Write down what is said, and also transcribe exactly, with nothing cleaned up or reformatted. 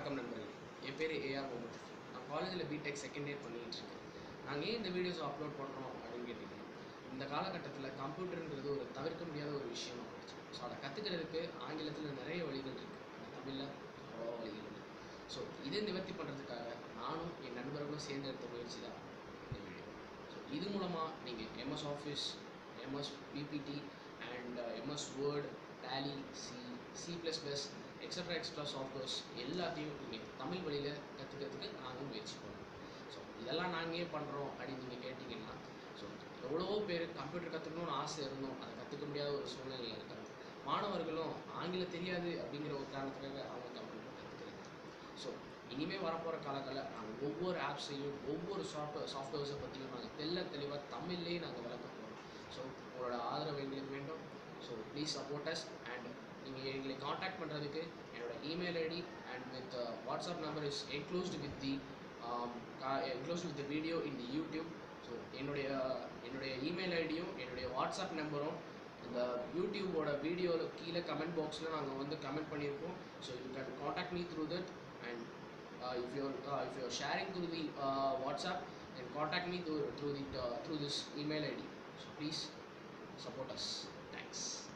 வணக்கம் நண்பர்களே, என் பேர் ஏஆர் முகமது. நான் காலேஜில் பிடெக் செகண்ட் இயர் பண்ணிகிட்டு இருக்கேன். நாங்கள் ஏன் இந்த வீடியோஸ் அப்லோட் பண்ணுறோம் அப்படின்னு கேட்டிங்கன்னா, இந்த காலகட்டத்தில் கம்ப்யூட்டருங்கிறது ஒரு தவிர்க்க முடியாத ஒரு விஷயமா போச்சு. ஸோ அதை கற்றுக்கிறதுக்கு ஆங்கிலத்தில் நிறைய வழிகள் இருக்குது, ஆனால் தமிழில் அவ்வளோ வழிகள் இல்லை. ஸோ இதை நிவர்த்தி பண்ணுறதுக்காக நானும் என் நண்பர்களும் சேர்ந்து எடுத்த முயற்சி தான் இந்த வீடியோ. ஸோ இது மூலமாக நீங்கள் MS Office, MS PPT and MS Word, Tally, C C plus plus extra extra softwares எல்லாத்தையும் நீங்கள் தமிழ் வழியில் கற்றுக்கிறதுக்கு நாங்கள் முயற்சி பண்ணுறோம். ஸோ இதெல்லாம் நாங்கள் ஏன் பண்ணுறோம் அப்படின்னு நீங்கள் கேட்டிங்கன்னா, ஸோ எவ்வளவோ பேர் கம்ப்யூட்டர் கற்றுக்கணும்னு ஆசை இருந்தோம், அதை கற்றுக்க முடியாத ஒரு சூழ்நிலையில் இருக்காங்க. மாணவர்களும் ஆங்கிலம் தெரியாது அப்படிங்கிற ஒரு காரணத்துக்காக அவங்க கம்ப்யூட்டர் கற்றுக்கிறாங்க. ஸோ இனிமேல் வரப்போகிற காலங்களில் நாங்கள் ஒவ்வொரு ஆப்ஸையும் ஒவ்வொரு சாஃப்ட்வேர் சாஃப்ட்வேர்ஸை பற்றியும் நாங்கள் தெல்ல தெளிவாக தமிழ்லேயே நாங்கள் விளக்க போகிறோம். ஸோ உங்களோட ஆதரவு எங்களுக்கு வேண்டும். So please support us. And நீங்கள் எங்களை காண்டாக்ட் பண்ணுறதுக்கு என்னோட email ID and with WhatsApp number is enclosed with the enclosed with the video in the YouTube. So என்னுடைய என்னுடைய இமெயில் ஐடியும் என்னுடைய வாட்ஸ்அப் நம்பரும் இந்த யூடியூபோட வீடியோவில் கீழே கமெண்ட் பாக்ஸில் நாங்கள் வந்து கமெண்ட் பண்ணியிருக்கோம். So you can contact me through that. And if your if your sharing through the WhatsApp then contact me through through the uh, through this email I D. So please support us. Thanks.